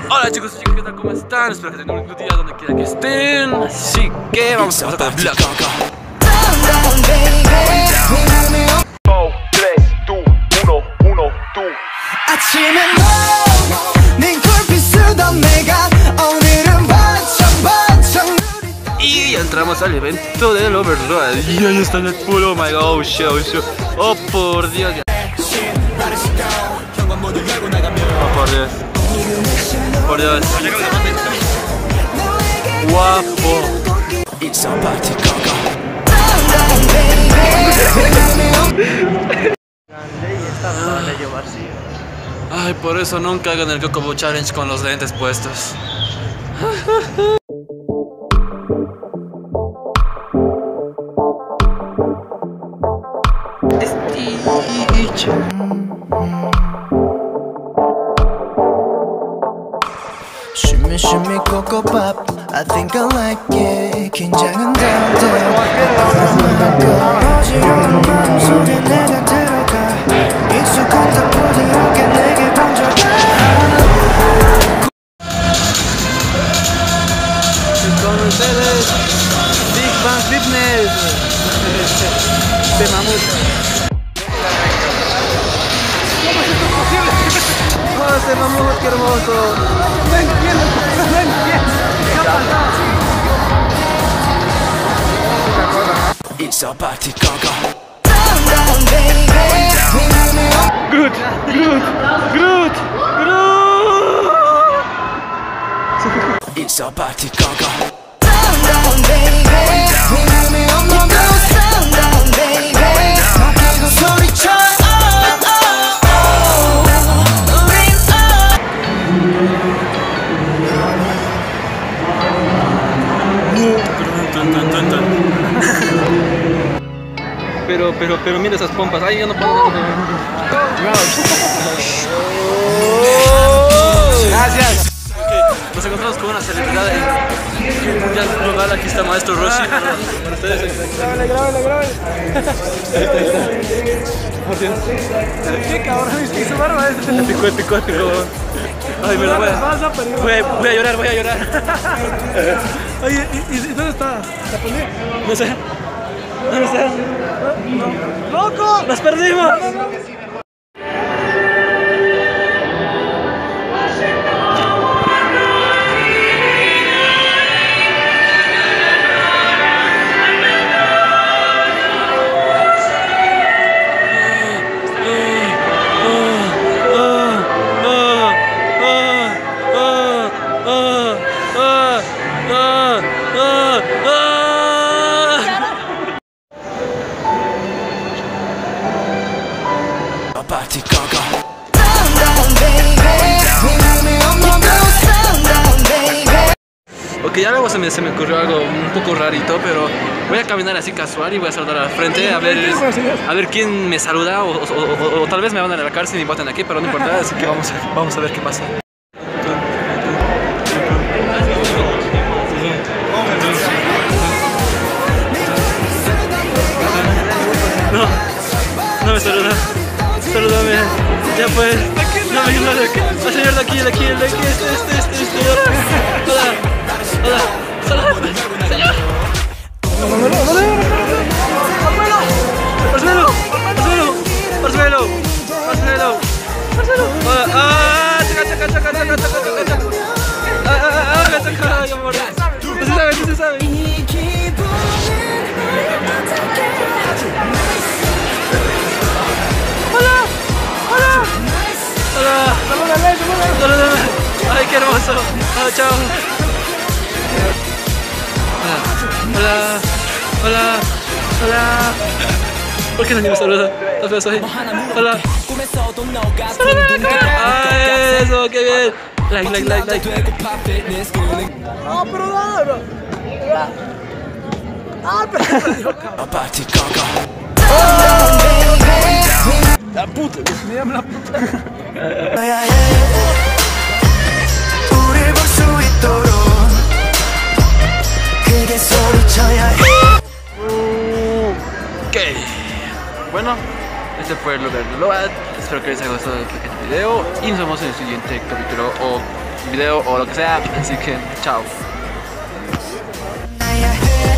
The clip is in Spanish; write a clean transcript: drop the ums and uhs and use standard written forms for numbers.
Hola chicos y chicas, ¿qué tal? ¿Cómo están? Espero que tengan un buen día donde quiera que estén. Así que vamos a pasar con el vlog. 4, 3, 2, 1, 1, 2. 아침에 네 골빛 쓰던 내가 오늘은 반짝반짝 Y entramos al evento del Overlord. Y ahí está el pool, oh my god, oh shit, oh shit. Oh por Dios. Oh por Dios. Por Dios. Guapo. It's a party coco. Ay, por eso nunca hagan el Cocobo Challenge con los lentes puestos. Shimmy shimmy coco pop, I think I like it. 긴장은 down down. 어지러운 마음속에 내가 들어가. 익숙한 듯 부드럽게 내게 던져가. Con ustedes, Big Bang Fitness. De mamut. ¡Oh, ese mamut, qué hermoso! No entiendo, no entiendo. ¿Qué ha pasado? It's a party coco. Groot, Groot, Groot, Groot. It's a party coco. Pero mira esas pompas, ay, yo no puedo. Gracias. Nos encontramos con una celebridad en mundial global. Aquí está Maestro Roshi. Para ustedes. Grábale. Por Dios. ¿Qué cabrón? ¿Es que su barba es? Épico. Ay, me lo voy a llorar. Oye, ¿y dónde está? ¿La pondí? No sé. ¿Dónde está? ¡Loco! ¡Las perdimos! Party coco. Ok, ahora se me ocurrió algo un poco rarito, pero voy a caminar así casual y voy a saludar al frente a ver quién me saluda o tal vez me van a la cárcel y me botan aquí, pero no importa, así que vamos a ver qué pasa. No me saluda. Salúdame, ya pues. No me ignores. El señor de aquí, este. Hola. Salúdame, señor. Marcelo. Chaca. Ya me mordí. No se sabe. Hola. Ay, qué hermoso. Chao. Hola. ¿Por qué nadie me saluda? Está feo soy. Hola. Ay, eso, qué bien. Like. ¡Ah, pero no! ¡Ah, pero A party coco. la puta! Me llama la puta. 우릴 볼 수 있도록 크게 소리쳐야 해. Ok. Bueno, este fue el Overlord. Espero que les haya gustado el video y nos vemos en el siguiente capítulo o video o lo que sea. Así que chao. 나야 해